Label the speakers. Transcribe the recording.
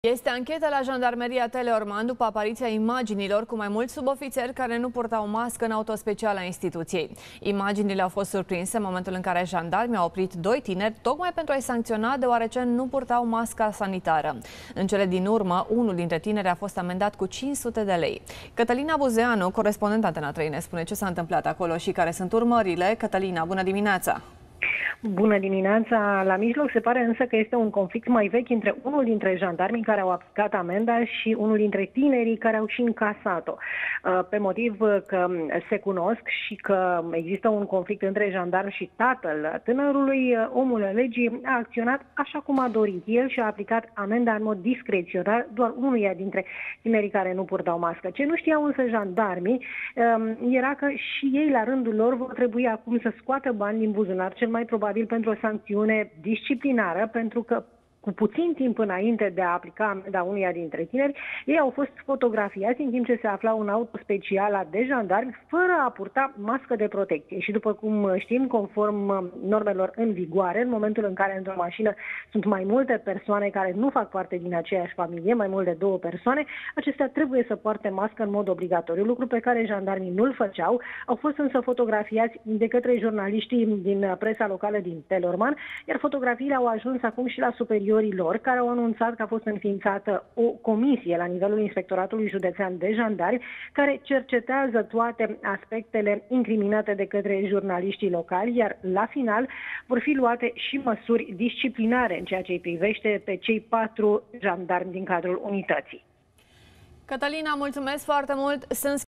Speaker 1: Este anchetă la Jandarmeria Teleorman după apariția imaginilor cu mai mulți subofițeri care nu purtau mască în autospeciala instituției. Imaginile au fost surprinse în momentul în care jandarmii au oprit doi tineri tocmai pentru a-i sancționa deoarece nu purtau masca sanitară. În cele din urmă, unul dintre tineri a fost amendat cu 500 de lei. Cătălina Buzeanu, corespondent Antena 3, ne spune ce s-a întâmplat acolo și care sunt urmările. Cătălina, bună dimineața!
Speaker 2: Bună dimineața! La mijloc se pare însă că este un conflict mai vechi între unul dintre jandarmii care au aplicat amenda și unul dintre tinerii care au și încasat-o. Pe motiv că se cunosc și că există un conflict între jandarm și tatăl tânărului, omul legii a acționat așa cum a dorit. El și-a aplicat amenda în mod discreționar doar unuia dintre tinerii care nu purtau mască. Ce nu știau însă jandarmii era că și ei la rândul lor vor trebui acum să scoată bani din buzunar, cel mai probabil pentru o sancțiune disciplinară, pentru că cu puțin timp înainte de a aplica amenda unuia dintre tineri, ei au fost fotografiați în timp ce se aflau în auto special de jandarmi, fără a purta mască de protecție. Și după cum știm, conform normelor în vigoare, în momentul în care într-o mașină sunt mai multe persoane care nu fac parte din aceeași familie, mai mult de două persoane, acestea trebuie să poarte mască în mod obligatoriu, lucru pe care jandarmii nu-l făceau. Au fost însă fotografiați de către jurnaliștii din presa locală din Teleorman, iar fotografiile au ajuns acum și la superiorii lor, care au anunțat că a fost înființată o comisie la nivelul Inspectoratului Județean de Jandarmi, care cercetează toate aspectele incriminate de către jurnaliștii locali, iar la final vor fi luate și măsuri disciplinare în ceea ce îi privește pe cei 4 jandarmi din cadrul unității.
Speaker 1: Cătălina, mulțumesc foarte mult!